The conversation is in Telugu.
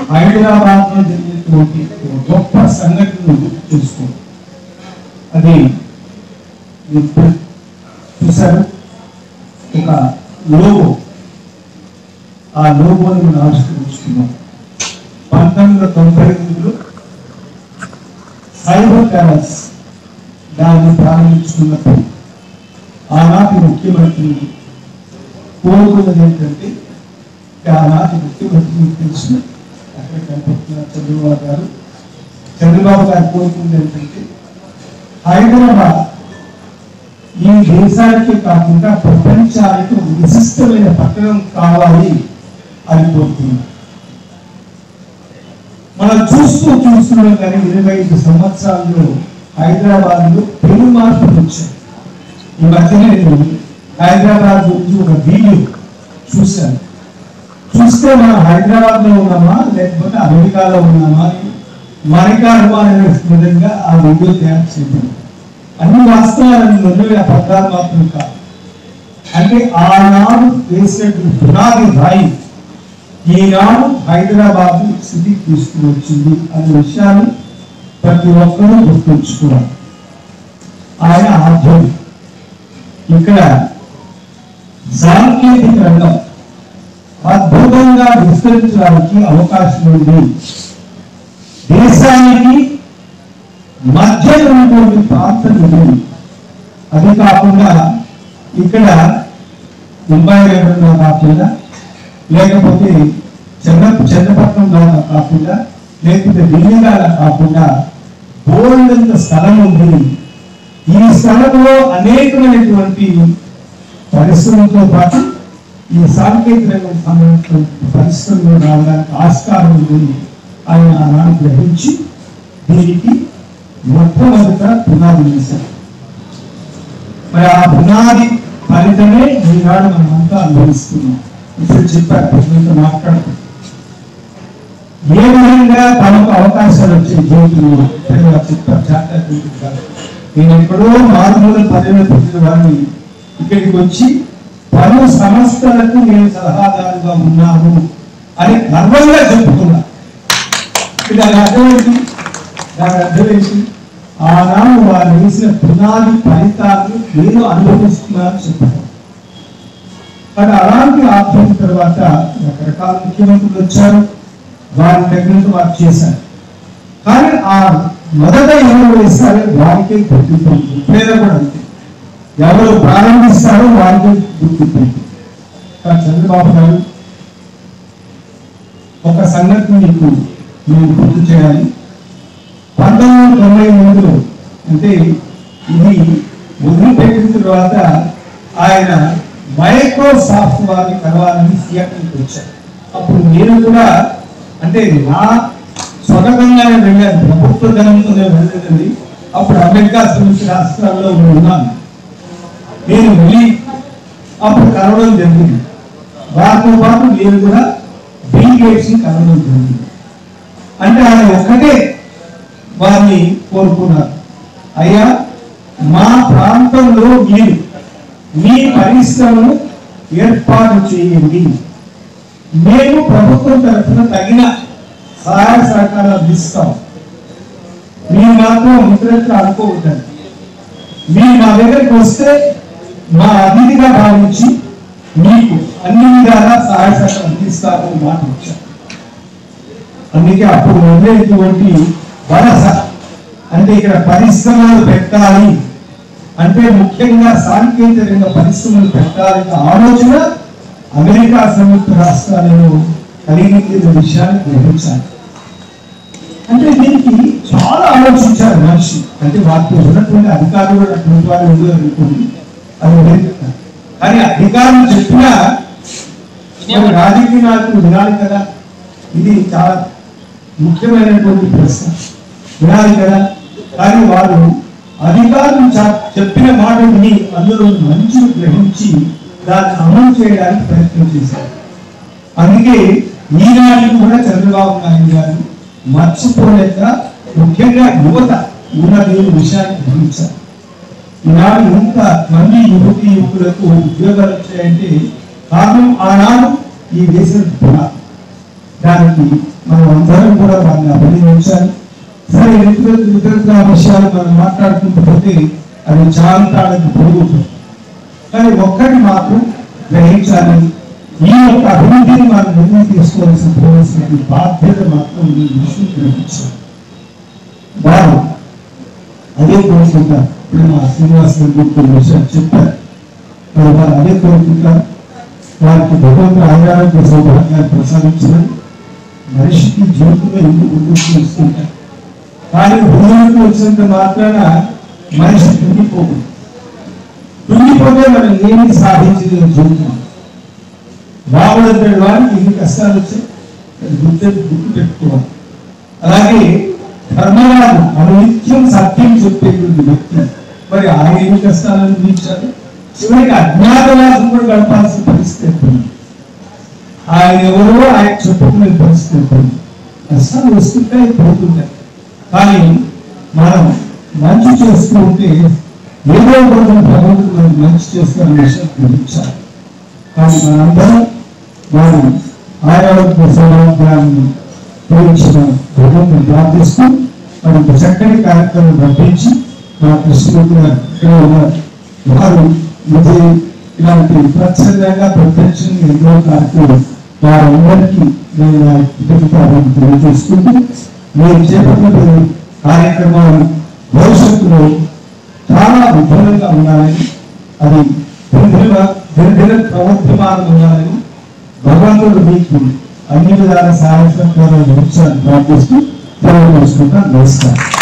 హైదరాబాద్ లో జరిగినటువంటి గొప్ప సంఘటనను గుర్తు చేసుకో. అది చూసారు, ఒక లోగో. ఆ లోగోని మనం ఆవిష్కరించుకున్నాం 1998లో. సైబర్ ప్యాలెస్ దాన్ని ప్రారంభించుకున్నప్పుడు ఆనాటి ముఖ్యమంత్రి కోరుకున్నది ఏంటంటే, ఆనాటి ముఖ్యమంత్రికి తెలిసిన అక్కడ కనిపిస్తున్న చంద్రబాబు గారు కోరుకున్నది ఏంటంటే, హైదరాబాద్ ఈ దేశానికి కాకుండా ప్రపంచానికి విశిష్టమైన పట్టణం కావాలి అని కోరుతున్నారు. మనం చూస్తున్నాం కానీ 25 సంవత్సరాల్లో హైదరాబాద్ లో పెను మార్పులు వచ్చాయి. ఈ మధ్యనే నేను హైదరాబాద్ గురించి ఒక వీడియో చూశాను. చూస్తే మనం హైదరాబాద్ లో ఉన్నామా లేకపోతే అమెరికాలో ఉన్నామా అని మనకి అనుమానం విధంగా ఆ వీడియో తయారు చేయబడింది. అన్ని వాస్తవాలను ఉన్నవి అబద్ధాలు మాత్రం కాదు. అంటే ఆనాడు వేసినటువంటి పునాది రాయి ఈనాడు హైదరాబాద్ స్థితికి తీసుకుని వచ్చింది అనే విషయాన్ని ప్రతి ఒక్కరూ గుర్తుంచుకున్నారు. ఆయన ఆధ్వర్యం ఇక్కడ సాంకేతిక రంగం అద్భుతంగా విస్తరించడానికి అవకాశం ఉంది. దేశానికి మధ్య ఉన్నటువంటి ప్రాంతం ఇది. అది కాకుండా ఇక్కడ ముంబై నగరంలో కాకుండా, లేకపోతే చంద్రపట్నం లాగా కాకుండా, లేకపోతే ఢిల్లీ లాగా కాకుండా బోల్డంత స్థలం ఉంది. ఈ స్థలంలో అనేకమైనటువంటి పరిశ్రమలతో పాటు ఈ సాంకేతిక రంగం సంబంధించిన పరిశ్రమలు రావడానికి ఆస్కారం ఉందని ఆయన ఆనాడు గ్రహించి దీనికి మొట్టమొదట పునాది వేశారు. మరి ఆ పునాది ఫలితమే ఈనాడు మనమంతా అనుభవిస్తున్నాం. ఇప్పుడు చెప్పారు, మాట్లాడుతున్నాం ఏ విధంగా తమకు అవకాశాలు వచ్చే జీవితంలో చెప్పారు. చార్టర్ నేను ఎక్కడో మారుమూల పదవిలో పొందిన వారిని ఇక్కడికి వచ్చి పలు సంస్థలకు నేను సలహాదారుగా ఉన్నాను అని గర్వంగా చెప్పుకున్నా. దాని అర్థమేంటి? దాని అర్థమేంటి? ఆనాడు వారు వేసిన పునాది ఫలితాలను నేను అనుభవిస్తున్నాను చెప్పాను. కానీ అలాంటి ఆర్థిక తర్వాత రకరకాల ముఖ్యమంత్రులు వచ్చారు, వారి తగినంత వారు చేశారు. కానీ ఆ మొదట ఎవరు వేస్తారో వారికే గుర్తింపు. ప్రేరణ కూడా అంతే, ఎవరు ప్రారంభిస్తారో వారికే గుర్తింపు. కానీ చంద్రబాబు గారు ఒక సంగతి మీకు నేను గుర్తు చేయాలి. 1998లో అంటే ఇది మొదలుపెట్టిన తర్వాత ఆయన మైక్రోసాఫ్ట్ వారిని కలవాలని సీఎంకి వచ్చారు. అప్పుడు నేను కూడా అంటే నా స్వతంత్రంగానే వెళ్ళాను, ప్రభుత్వ ధనంతో నేను వెళ్ళలేదండి. అప్పుడు అమెరికా సంయుక్త రాష్ట్రాల్లో ఉన్నాను. నేను వెళ్ళి అప్పుడు కలవడం జరిగింది. వారితో పాటు నేను కూడా బిల్ గేట్స్ ని కలవడం జరిగింది. అంటే ఆయన ఒక్కటే వారిని కోరుకున్నారు, అయ్యా మా ప్రాంతంలో మీరు మీ పరిశ్రమను ఏర్పాటు చేయండి, మేము ప్రభుత్వం తరఫున తగిన సహాయ సహకారాలు అందిస్తాం, మీరు మాత్రం ఇతరులకు అనుకోవద్దండి, మీరు మా దగ్గరికి వస్తే మా అతిథిగా భావించి మీకు అన్ని విధాలా సహాయ సహకారం అందిస్తారని మాట ఇచ్చారు. అందుకే అప్పుడు ఉండేటువంటి వలస అంటే ఇక్కడ పరిశ్రమలు పెట్టాలి అంటే ముఖ్యంగా సాంకేతిక రంగ పరిశ్రమలు పెట్టాలనే ఆలోచన అమెరికా సంయుక్త రాష్ట్రాలలో కలిగిన విషయాన్ని గ్రహించాలి. అంటే దీనికి చాలా ఆలోచించారు మనిషి. అంటే వాటికి ఉన్నటువంటి అధికారులు కూడా అటువంటి వారు అనుకోండి, అది లేదు. కానీ అధికారులు చెప్పినా రాజకీయ నాయకులు వినాలి కదా. ఇది చాలా ముఖ్యమైనటువంటి ప్రశ్న, వినాలి కదా. కానీ వారు అధికారులు చెప్పిన మాట విని అందులో మంచిని గ్రహించి దాన్ని అమలు చేయడానికి ప్రయత్నం చేశారు. అందుకే ఈనాడు కూడా చంద్రబాబు నాయుడు గారు మర్చిపోలేక ముఖ్యంగా యువత ఉన్నది విషయాన్ని గ్రహించారు. ఈనాడు ఇంత మంది యువతి యువకులకు ఉద్యోగాలు వచ్చాయంటే కారణం ఆనాడు ఈ దేశం దానికి మనం అందరం కూడా వారిని అభినందించాలి. సరే ఇతర విషయాలు మనం మాట్లాడుకుంటే అది చాలాకి పెరుగుతుంది. కానీ ఒక్కటి మాత్రం గ్రహించాలి, ఈ యొక్క అభివృద్ధిని మనం నిర్ణయం తీసుకోవాల్సిన బాధ్యత మాత్రం ఈ విషయం గ్రహించాలి. వారు అదే కోరుకుంటా. ఇప్పుడు మా శ్రీనివాస్ గారు విషయాలు చెప్పారు. మరి వారు అదే కోరుకుంటా. వారికి భగవంతుడు ఆరోగ్య సౌభాగ్యాన్ని ప్రసాదించడం మనిషికి జీవితంలో ఎందుకు ముందుకు ఇస్తుంటారు. కానీ భూమికి వచ్చినంత మాత్రాన మనిషి తుంగిపోతుంది. తుంగిపోతే మనం ఏమి సాధించలేదు జీవితం. బాగుండే వారికి ఎన్ని కష్టాలు వచ్చాయి గుర్తు పెట్టుకోవాలి. అలాగే ధర్మరాజు అనునిత్యం సత్యం చెప్పేటువంటి వ్యక్తి, మరి ఆయన ఎన్ని కష్టాలు అనుభవించారు. చివరికి అజ్ఞాతవాసం కూడా గడపాల్సిన పరిస్థితి. ఆయన ఎవరో ఆయన చెప్పుకునే పరిస్థితి. కష్టాలు వస్తుంటాయి, పోతుంటాయి. కానీ మనం మంచి చేస్తూ ఉంటే ఏదో రోజు భగవంతుడు మనకు మంచి చేస్తున్న విషయం గ్రహించాలి. కానీ మనందరం వారు ఆరోగ్య సౌభాగ్యాన్ని గురించిన భగవంతుని ప్రార్థిస్తూ మరి చక్కని కార్యక్రమం పంపించి మా కృష్ణమూర్తి గారు ఇక్కడ ఉన్నారు. వారు ఇలాంటి ప్రత్యేకంగా ప్రత్యక్షంగా ఎన్నో కార్యక్రమం వారందరికీ నేను కృతజ్ఞతలు తెలియజేసుకుంటూ మీరు చేపట్టిన కార్యక్రమాలు భవిష్యత్తులో చాలా విఫలంగా ఉండాలని, అది దినదిన ప్రవర్ధమానం ఉండాలని భగవంతుడు మీకు అన్ని విధాల సహాయ సహకారాలు ప్రార్థిస్తూ తెలియజేసుకుంటాను. నమస్కారం.